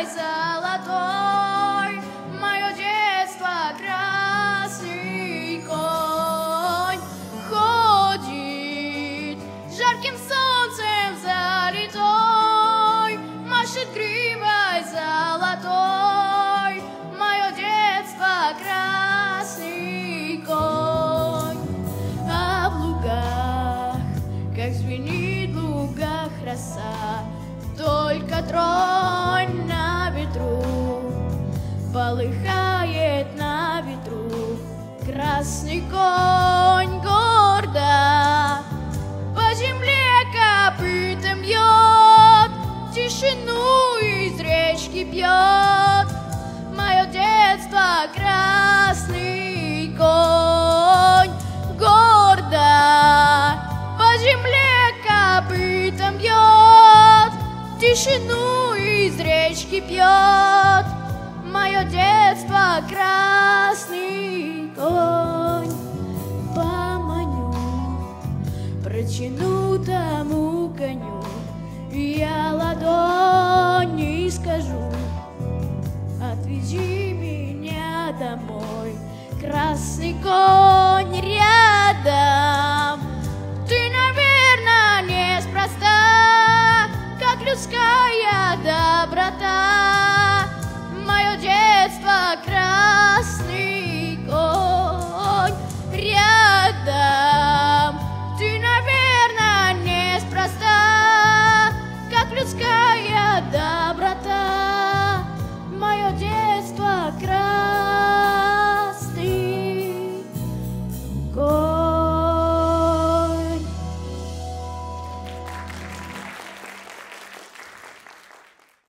золотой, мое детство красный конь ходит, жарким солнцем залитой, машет гривой золотой, мое детство красный конь. А в лугах, как звенит в лугах роса, только тронь на ветру, полыхает на ветру красный конь гордо, по земле копытом бьет, тишину из речки пьет, мое детство красный конь гордо, по земле копытом бьет, тишину из речки пьет, мое детство красный конь. Поманю, протяну тому коню, я ладони скажу, отвези меня домой, красный конь.